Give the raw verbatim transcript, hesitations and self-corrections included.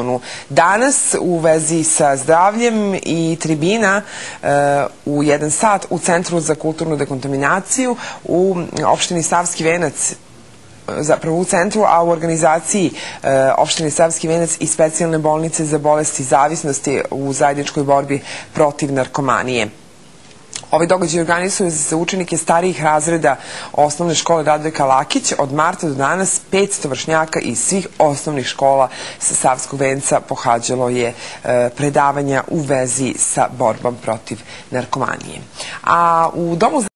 telefonu. Danas u vezi sa zdravljem i tribina u jedan sat u Centru za kulturnu dekontaminaciju u opštini Savski Venac, zapravo u centru, a u organizaciji opštine Savski Venac i specijalne bolnice za bolesti zavisnosti u zajedničkoj borbi protiv narkomanije. Ovi događaji organizuju za učenike starijih razreda osnovne škole Radojka Lakić. Od marta do danas petsto vršnjaka iz svih osnovnih škola sa Savskog Venca pohađalo je predavanja u vezi sa borbom protiv narkomanije. A u Domu